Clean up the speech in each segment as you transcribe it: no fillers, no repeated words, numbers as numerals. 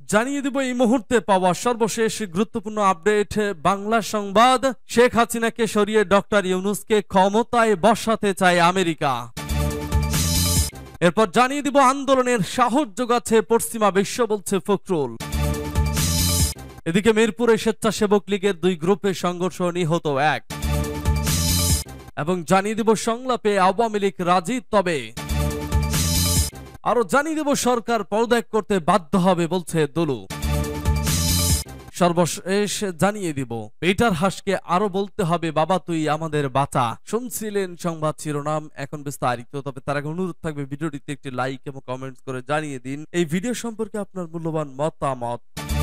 জানিয়ে দিব এই মুহূর্তে পাওয়া সর্বশেষ গুরুত্বপূর্ণ আপডেট। বাংলা সংবাদ, শেখ হাসিনাকে সরিয়ে ডক্টর ইউনূসকে ক্ষমতায় বসাতে চায় আমেরিকা। এরপর জানিয়ে দিব আন্দোলনের সাহস যোগাচ্ছে পশ্চিমা বিশ্ব, বলছে ফখরুল। এদিকে মিরপুরে স্বেচ্ছাসেবক লীগের দুই গ্রুপে সংঘর্ষ, নিহত এক। এবং জানিয়ে দিব সংলাপে আওয়ামী লীগ রাজি, তবে আরো জানিয়ে দেব সরকার পদত্যাগ করতে বাধ্য হবে, বলছে দুলু। সর্বশেষ জানিয়ে দিব পিটার হাসকে আরো বলতে হবে বাবা তুই আমাদের বাঁচা। শুনছিলেন সংবাদ শিরোনাম, এখন বিস্তারিত। তবে তার আগে অনুরোধ থাকবে ভিডিওটিতে একটি লাইক এবং কমেন্টস করে জানিয়ে দিন এই ভিডিও সম্পর্কে আপনার মূল্যবান মতামত।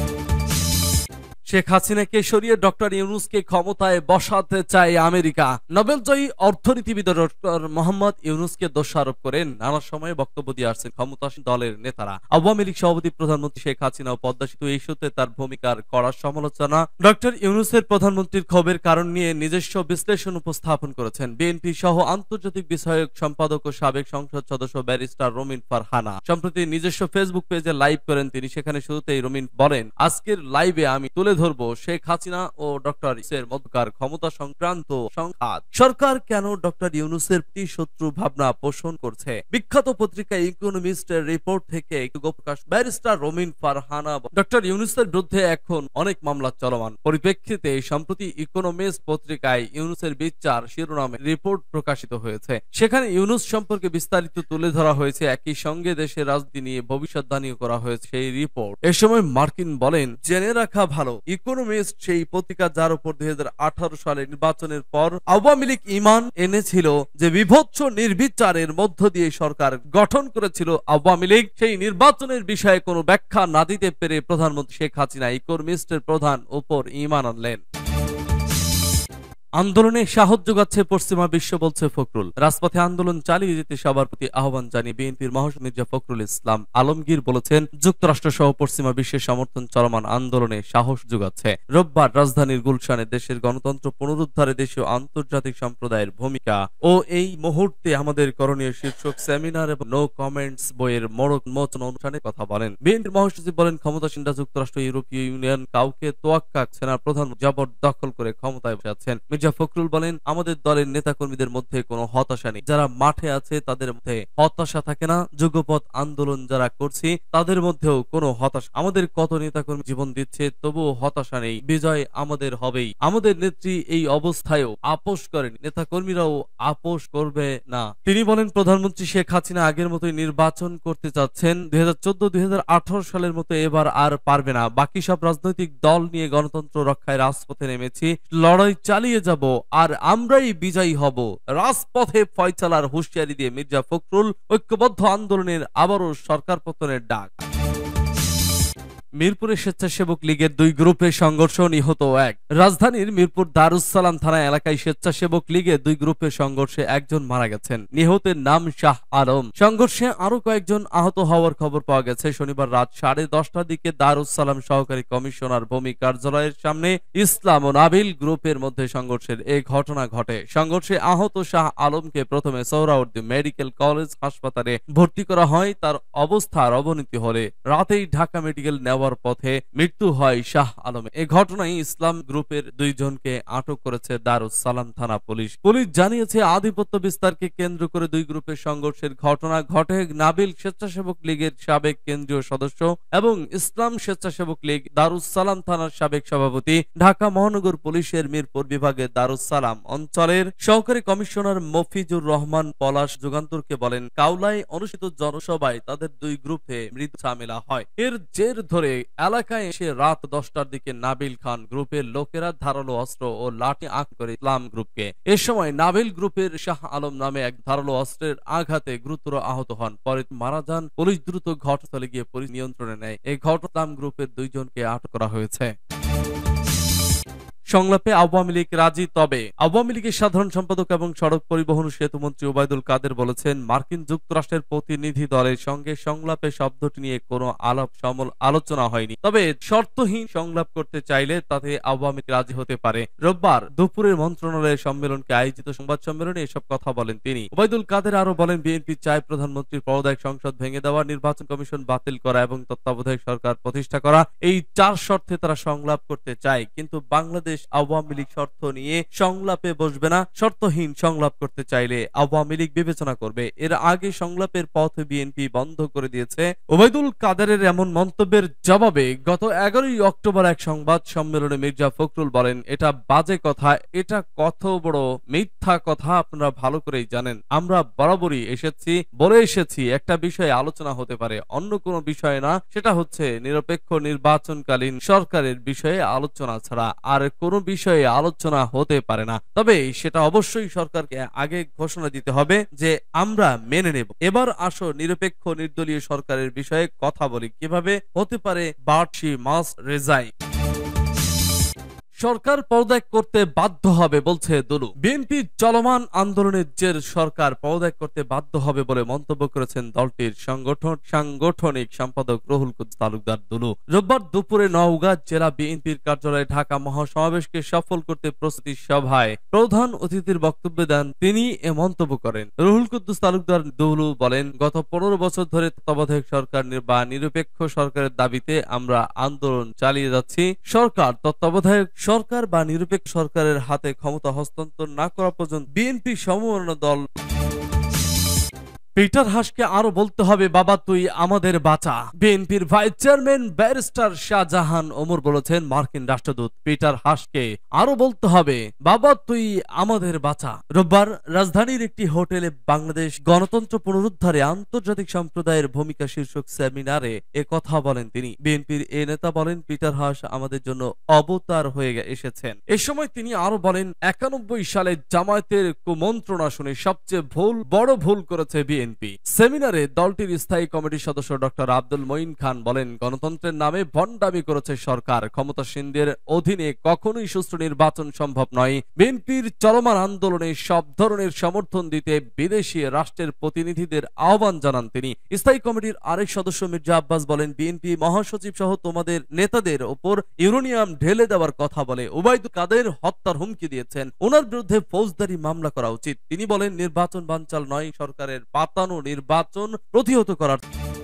শেখ হাসিনাকে সরিয়ে ডক্টর ইউনূসকে ক্ষমতায় বসাতে চায় আমেরিকা। নোবেলজয়ী অর্থনীতিবিদ ডক্টর মোহাম্মদ ইউনূসকে দোষারোপ করে নানা সময়ে বক্তব্য দিয়ে আসছেন ক্ষমতাসীন দলের নেতারা। আওয়ামী লীগ সভাপতি প্রধানমন্ত্রী শেখ হাসিনা ও পদ্মা সেতু ইস্যুতে তার ভূমিকার কড়া সমালোচনা। ডক্টর ইউনূসের প্রধানমন্ত্রীর ক্ষোভের কারণ নিয়ে নিজস্ব বিশ্লেষণ উপস্থাপন করেছেন বিএনপি সহ আন্তর্জাতিক বিষয়ক সম্পাদক ও সাবেক সংসদ সদস্য ব্যারিস্টার রমিন ফারহানা। সম্প্রতি নিজস্ব ফেসবুক পেজে লাইভ করেন তিনি। সেখানে শুরুতেই রমিন বলেন, আজকের লাইভে আমি তুলে ধরবো শেখ হাসিনা ও ডক্টর ইউনূসের মধ্যকার ক্ষমতা সংক্রান্ত সংঘাত। সরকার কেন ডক্টর ইউনূসের প্রতি শত্রু ভাবনা পোষণ করছে? বিখ্যাত পত্রিকা ইকোনমিস্টের রিপোর্ট থেকে প্রকাশ। ব্যারিস্টার রমিন ফারহানা, ডক্টর ইউনূসের বিরুদ্ধে এখন অনেক মামলা চলমান। পরিপ্রেক্ষিতে সম্প্রতি ইকোনমিস্ট পত্রিকায় ইউনূসের বিচার শিরোনামে রিপোর্ট প্রকাশিত হয়েছে। সেখানে ইউনূস সম্পর্কে বিস্তারিত তুলে ধরা হয়েছে। একই সঙ্গে দেশের রাজনীতি নিয়ে ভবিষ্যদ্বাণীও করা হয়েছে সেই রিপোর্ট। এ সময় মার্কিন বলেন, জেনে রাখা ভালো ইকোনমিস্ট সেই পত্রিকা যার উপর 2018 সালে নির্বাচনের পর আওয়ামী লীগ ঈমান এনেছিল যে বিভৎস নির্বিচারের মধ্য দিয়ে সরকার গঠন করেছিল আওয়ামী লীগ, সেই নির্বাচনের বিষয়ে কোনো ব্যাখ্যা না দিতে পেরে প্রধানমন্ত্রী শেখ হাসিনা ইকোনমিস্টের প্রধান উপর ঈমান আনলেন। আন্দোলনে সাহস যোগাচ্ছে পশ্চিমা বিশ্ব, বলছে ফখরুল। রাজপথে আন্দোলন চালিয়ে যেতে সবার প্রতি আহ্বান জানিয়ে বিএনপির মহাসচিব মির্জা ফখরুল ইসলাম আলমগীর বলেছেন, যুক্তরাষ্ট্র সহ পশ্চিমা বিশ্বের সমর্থন চলমান আন্দোলনে সাহস যোগাচ্ছে। রোববার রাজধানীর গুলশানে দেশের গণতন্ত্র পুনরুদ্ধারে দেশীয় আন্তর্জাতিক সম্প্রদায়ের ভূমিকা ও এই মুহূর্তে আমাদের করণীয় শীর্ষক সেমিনার এবং নো কমেন্টস বইয়ের মোড়ক উন্মোচন অনুষ্ঠানে কথা বলেন। বিএনপির মহাসচিব বলেন, ক্ষমতাসীনরা যুক্তরাষ্ট্র, ইউরোপীয় ইউনিয়ন কাউকে তোয়াক্কা সেনার প্রধান জবরদখল করে ক্ষমতায় বসে আছেন। মির্জা ফখরুল বলেন, আমাদের দলের নেতাকর্মীদের মধ্যে কোনো হতাশা নেই। যারা মাঠে আছে তাদের মধ্যে হতাশা থাকে না। যুগপৎ আন্দোলন যারা করছি তাদের মধ্যেও কোনো হতাশা। আমাদের কত নেতাকর্মী জীবন দিচ্ছে, তবুও হতাশা নেই। বিজয় আমাদের হবেই। আমাদের নেত্রী এই অবস্থায়ও আপোষ করেন, নেতাকর্মীরাও আপোষ করবে না। তিনি বলেন, প্রধানমন্ত্রী শেখ হাসিনা আগের মতোই নির্বাচন করতে চাচ্ছেন। 2014-2018 সালের মতো এবার আর পারবে না। বাকি সব রাজনৈতিক দল নিয়ে গণতন্ত্র রক্ষায় রাজপথে নেমেছি, লড়াই চালিয়ে যাব, আর আমরাই বিজয়ী হব। রাজপথে ফয়সালার হুঁশিয়ারি দিয়ে মির্জা ফখরুল ঐক্যবদ্ধ আন্দোলনের আবারও সরকার পতনের ডাক। মিরপুরে স্বেচ্ছাসেবক লীগের দুই গ্রুপে সংঘর্ষ, নিহত এক। রাজধানীর মিরপুর দারুস সালাম থানা এলাকায় স্বেচ্ছাসেবক লীগের দুই গ্রুপের সংঘর্ষে একজন মারা গেছেন। নিহতের নাম শাহ আলম। সংঘর্ষে আরো কয়েকজন আহত হওয়ার খবর পাওয়া গেছে। শনিবার রাত 10:30টার দিকে দারুস সালাম সহকারী কমিশনার ভূমি কার্যালয়ের সামনে ইসলাম ও নাবিল গ্রুপের মধ্যে সংঘর্ষের এই ঘটনা ঘটে। সংঘর্ষে আহত শাহ আলমকে প্রথমে সোহরাওয়ার্দী মেডিকেল কলেজ হাসপাতালে ভর্তি করা হয়। তার অবস্থার অবনতি হলে রাতেই ঢাকা মেডিকেল নেওয়ার পথে মৃত্যু হয় শাহ আলমের। এই ঘটনায় ইসলাম গ্রুপের দুইজনকে আটক করেছে দারুস সালাম থানা পুলিশ। পুলিশ জানিয়েছে, আধিপত্য বিস্তারকে কেন্দ্র করে দুই গ্রুপের সংঘর্ষের ঘটনা ঘটে। নাবিল স্বেচ্ছাসেবক লীগের সাবেক কেন্দ্রীয় সদস্য এবং ইসলাম স্বেচ্ছাসেবক লীগ দারুস সালাম থানার সাবেক সভাপতি, ঢাকা মহানগর পুলিশের মিরপুর বিভাগের দারুস সালাম অঞ্চলের সহকারী কমিশনার মফিজুর রহমান পলাশ যুগান্তরকে বলেন, কাউলায় অনুষ্ঠিত জনসভায় তাদের দুই গ্রুপে মৃত্যু ঝামেলা হয়। এর জের ধরে এলাকায় এসে রাত 10টার দিকে নাবিল খান গ্রুপের লোকেরা ধারালো অস্ত্র ও লাঠি আঘাত করে ইসলাম গ্রুপকে। এ সময় নাবিল গ্রুপের শাহ আলম নামে এক ধারালো অস্ত্রের আঘাতে গুরুতর আহত হন, পরে মারা যান। পুলিশ দ্রুত ঘটনাস্থলে গিয়ে পরিস্থিতি নিয়ন্ত্রণে নেয়। এই ঘটনা গ্রুপের দুইজনকে আটক করা হয়েছে। সংলাপে আওয়ামী লীগ রাজি। তবে আওয়ামী লীগের সাধারণ সম্পাদক এবং সড়ক পরিবহন ও সেতুমন্ত্রী ওবায়দুল কাদের বলেছেন, মার্কিন যুক্তরাষ্ট্রের প্রতিনিধি দলের সঙ্গে সংলাপে শব্দটি নিয়ে কোনো আলোচনা হয়নি। তবে শর্তহীন সংলাপ করতে চাইলে তাতে আওয়ামী লীগ রাজি হতে পারে। রোববার দুপুরের মন্ত্রণালয়ের সম্মেলনকে আয়োজিত সংবাদ সম্মেলনে এসব কথা বলেন তিনি। ওবায়দুল কাদের আরো বলেন, বিএনপি চায় প্রধানমন্ত্রীর পদত্যাগ, সংসদ ভেঙে দেওয়া, নির্বাচন কমিশন বাতিল করা এবং তত্ত্বাবধায়ক সরকার প্রতিষ্ঠা করা। এই 4 শর্তে তারা সংলাপ করতে চায়, কিন্তু বাংলাদেশ আওয়ামী লীগ শর্ত নিয়ে সংলাপে বসবে না। শর্তহীন সংলাপ করতে চাইলে আওয়ামী লীগ বিবেচনা করবে। এর আগে সংলাপের পথ বিএনপি বন্ধ করে দিয়েছে। ওবায়দুল কাদেরের এমন মন্তব্যের জবাবে গত 11ই অক্টোবর এক সংবাদ সম্মেলনে মির্জা ফখরুল বলেন, এটা বাজে কথা, এটা কত বড় মিথ্যা কথা আপনারা ভালো করেই জানেন। আমরা বরাবরই বলে এসেছি একটা বিষয়ে আলোচনা হতে পারে, অন্য কোনো বিষয়ে না। সেটা হচ্ছে নিরপেক্ষ নির্বাচনকালীন সরকারের বিষয়ে আলোচনা ছাড়া আর কোনো বিষয়ে আলোচনা হতে পারে না। তবে সেটা অবশ্যই সরকারকে আগে ঘোষণা দিতে হবে যে আমরা মেনে নেব। এবার আসো নিরপেক্ষ নির্দলীয় সরকারের বিষয়ে কথা বলি। কিভাবে হতে পারে? But she must resign. সরকার পদত্যাগ করতে বাধ্য হবে বলছে দুলু। বিএনপি চলমান আন্দোলনের জের সরকার পদত্যাগ করতে বাধ্য হবে বলে মন্তব্য করেছেন দলটির সাংগঠনিক সম্পাদক রুহুল কুদ্দুস তালুকদার দুলু। রোববার দুপুরে নওগাঁ জেলা বিএনপির কার্যালয়ে ঢাকা মহাসমাবেশকে সফল করতে প্রস্তুতি সভায় প্রধান অতিথির বক্তব্য দেন তিনি এ মন্তব্য করেন। রুহুল কুদ্দুস তালুকদার দুলু বলেন, গত 15 বছর ধরে তত্ত্বাবধায়ক সরকার বা নিরপেক্ষ সরকারের দাবিতে আমরা আন্দোলন চালিয়ে যাচ্ছি। সরকার তত্ত্বাবধায়ক সরকার বা নিরপেক্ষ সরকারের হাতে ক্ষমতা হস্তান্তর না করা পর্যন্ত বিএনপি সমমনা দল পিটার হাসকে আরো বলতে হবে, বাবা তুই আমাদের বাঁচা। বিএনপির vice chairman barrister Shahjahan Omar বলেছেন, মার্কিন রাষ্ট্রদূত পিটার হাসকে আরো বলতে হবে, বাবা তুই আমাদের বাঁচা। রোববার রাজধানীর একটি হোটেলে বাংলাদেশ গণতন্ত্র পুনরুদ্ধারে আন্তর্জাতিক সম্প্রদায়ের ভূমিকা শীর্ষক সেমিনারে এ কথা বলেন তিনি। বিএনপির এ নেতা বলেন, পিটার হাস আমাদের জন্য অবতার হয়ে এসেছেন। এ সময় তিনি আরো বলেন, 91 সালে জামায়াতের কুমন্ত্রণা শুনে সবচেয়ে বড় ভুল করেছে বিএনপি। সেমিনারে দলটির স্থায়ী কমিটির সদস্য ডক্টর আব্দুল মঈন খান বলেন, গণতন্ত্রের নামে ভণ্ডামি করেছে সরকার। ক্ষমতাসীনদের অধীনে কখনোই সুষ্ঠু নির্বাচন সম্ভব নয়। বিএনপির চলমান আন্দোলনে সব ধরনের সমর্থন দিতে বিদেশি রাষ্ট্রের প্রতিনিধিদের আহ্বান জানান তিনি। স্থায়ী কমিটির আরেক সদস্য মির্জা আব্বাস বলেন, বিএনপি মহাসচিব সহ তোমাদের নেতাদের ওপর ইউরেনিয়াম ঢেলে দেওয়ার কথা বলে ওবায়দুল কাদের হত্যার হুমকি দিয়েছেন। ওনার বিরুদ্ধে ফৌজদারি মামলা করা উচিত। তিনি বলেন, নির্বাচন বানচাল নয়, সরকারের পাতানো নির্বাচন প্রতিহত করার।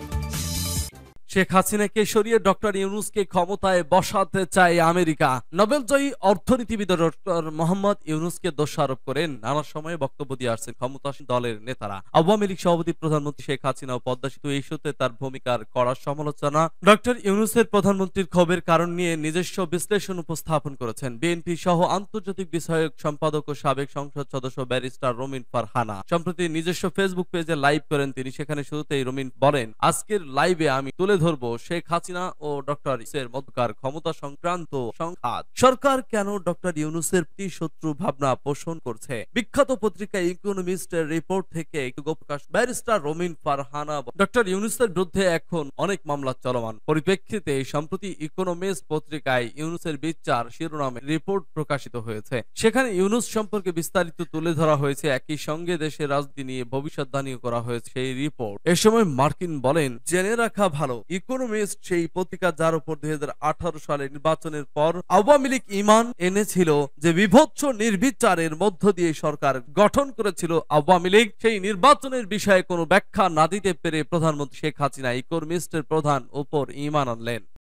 শেখ হাসিনাকে সরিয়ে ডক্টর ইউনূসকে ক্ষমতায় বসাতে চায় আমেরিকা। নোবেলজয়ী অর্থনীতিবিদ ডক্টর মোহাম্মদ ইউনূসকে দোষারোপ করে নানা সময়ে বক্তব্য দিয়ে আসছেন ক্ষমতাসীন দলের নেতারা। আওয়ামী লীগ সভাপতি প্রধানমন্ত্রী শেখ হাসিনা ও পদ্মা সেতু ইস্যুতে তার ভূমিকার কড়া সমালোচনা। ডক্টর ইউনূসের প্রধানমন্ত্রীর ক্ষোভের কারণ নিয়ে নিজস্ব বিশ্লেষণ উপস্থাপন করেছেন বিএনপি সহ আন্তর্জাতিক বিষয়ক সম্পাদক ও সাবেক সংসদ সদস্য ব্যারিস্টার রমিন ফারহানা। সম্প্রতি নিজস্ব ফেসবুক পেজে লাইভ করেন তিনি। সেখানে শুরুতেই রমিন বলেন, আজকের লাইভে আমি তুলে ধরবো শেখ হাসিনা ও ডক্টর ইউনূসের মধ্যকার ক্ষমতা সংক্রান্ত সংঘাত। সরকার কেন ডক্টর ইউনূসের প্রতি শত্রু ভাবনা পোষণ করছে? বিখ্যাত পত্রিকা ইকোনমিস্টের রিপোর্ট থেকে প্রকাশ। ব্যারিস্টার রমিন ফারহানা, ডক্টর ইউনূসের বিরুদ্ধে এখন অনেক মামলা চলমান। পরিপ্রেক্ষিতে সম্প্রতি ইকোনমিস্ট পত্রিকায় ইউনূসের বিচার শিরোনামে রিপোর্ট প্রকাশিত হয়েছে। সেখানে ইউনূস সম্পর্কে বিস্তারিত তুলে ধরা হয়েছে। একই সঙ্গে দেশের রাজনীতি নিয়ে ভবিষ্যদ্বাণীও করা হয়েছে সেই রিপোর্ট। এ সময় মার্কিন বলেন, জেনে রাখা ভালো, ইকোনমিস্ট সেই পত্রিকা যার উপর 2018 সালে নির্বাচনের পর আওয়ামী লীগ ঈমান এনেছিল যে বিভৎস নির্বিচারের মধ্য দিয়ে সরকার গঠন করেছিল আওয়ামী লীগ, সেই নির্বাচনের বিষয়ে কোনো ব্যাখ্যা না দিতে পেরে প্রধানমন্ত্রী শেখ হাসিনা ইকোনমিস্টের প্রধান উপর ঈমান আনলেন।